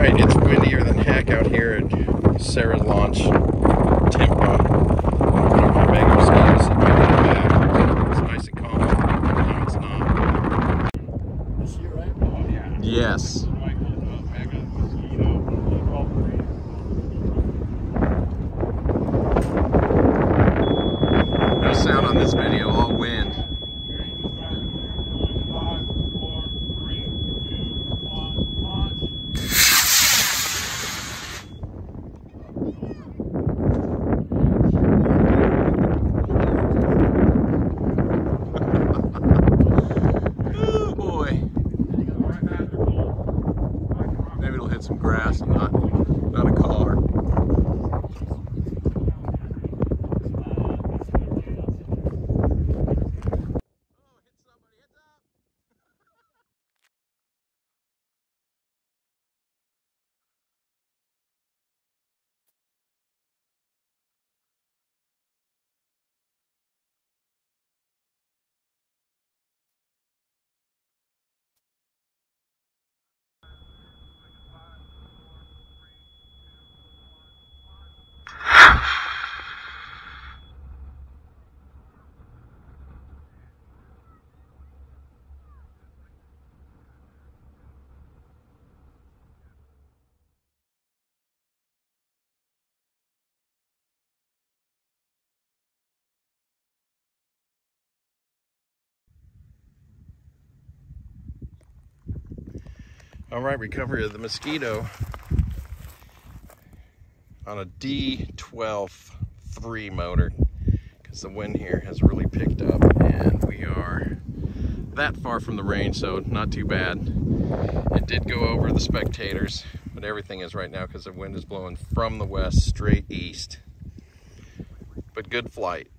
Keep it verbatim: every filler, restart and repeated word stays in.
Alright, it's windier than heck out here at SARA launch. Tempa. Put up my bag of mosquitoes and put it back. It's nice and calm. No, it's not. Is she right? Oh, yeah. Yes. No sound on this video, all wind. Some grass and not, not a car. All right, recovery of the Mosquito on a D twelve three motor, because the wind here has really picked up and we are that far from the range, so not too bad. It did go over the spectators, but everything is right now because the wind is blowing from the west straight east. But good flight.